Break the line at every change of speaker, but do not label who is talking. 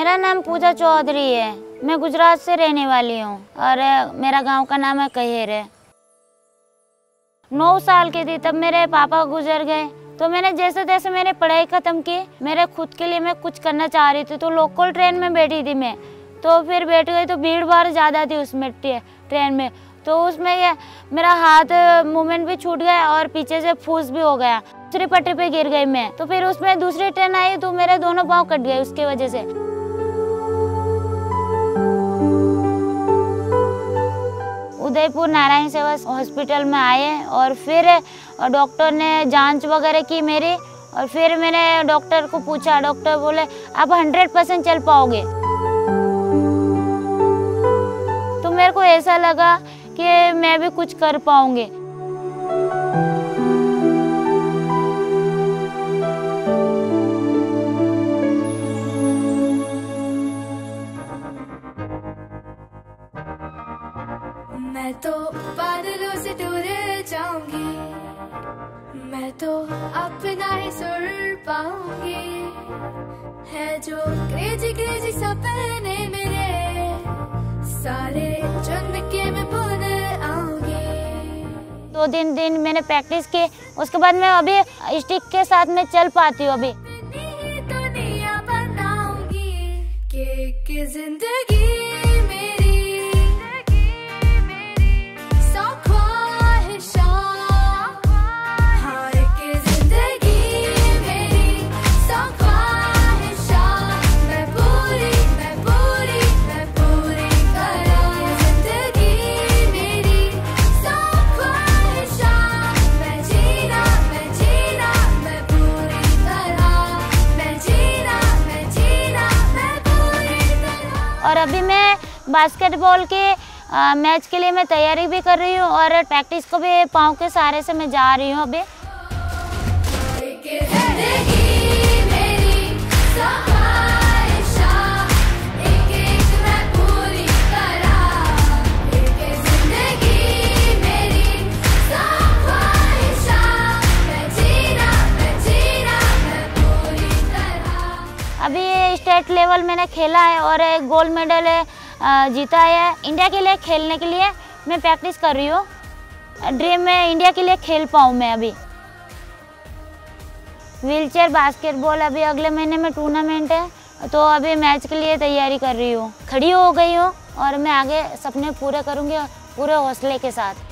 मेरा नाम पूजा चौधरी है। मैं गुजरात से रहने वाली हूँ और मेरा गांव का नाम है कहेर है। 9 साल की थी तब मेरे पापा गुजर गए, तो मैंने जैसे तैसे मैंने पढ़ाई ख़त्म की। मेरे खुद के लिए मैं कुछ करना चाह रही थी, तो लोकल ट्रेन में बैठी थी मैं। तो फिर बैठ गई तो भीड़ भाड़ ज़्यादा थी उसमें ट्रेन में, तो उसमें ये मेरा हाथ मूवमेंट भी छूट गया और पीछे से फूस भी हो गया। दूसरी पटरी पे गिर गई मैं। तो फिर उसमें दूसरी ट्रेन आई तो मेरे दोनों पाँव कट गए उसकी वजह से। उदयपुर नारायण सेवा हॉस्पिटल में आए और फिर डॉक्टर ने जांच वगैरह की मेरी, और फिर मैंने डॉक्टर को पूछा। डॉक्टर बोले आप 100% चल पाओगे। तो मेरे को ऐसा लगा कि मैं भी कुछ कर पाऊंगी।
मैं तो बादलों से दूर जाऊंगी, मैं तो अपना ही सुर पाऊंगी। है जो क्रेजी क्रेजी सपने मेरे सारे चुन के मैं भूल आऊंगी।
2-3 दिन मैंने प्रैक्टिस की, उसके बाद मैं अभी स्टिक के साथ में चल पाती हूँ। अभी
दुनिया बनाऊंगी कि जिंदगी
और अभी मैं बास्केटबॉल के मैच के लिए मैं तैयारी भी कर रही हूँ और प्रैक्टिस को भी पाँव के सहारे से मैं जा रही हूँ अभी। अभी स्टेट लेवल मैंने खेला है और एक गोल्ड मेडल जीता है। इंडिया के लिए खेलने के लिए मैं प्रैक्टिस कर रही हूँ। ड्रीम में इंडिया के लिए खेल पाऊँ मैं। अभी व्हीलचेयर बास्केटबॉल अभी अगले महीने में टूर्नामेंट है, तो अभी मैच के लिए तैयारी कर रही हूँ। खड़ी हो गई हूँ और मैं आगे सपने पूरे करूँगी पूरे हौसले के साथ।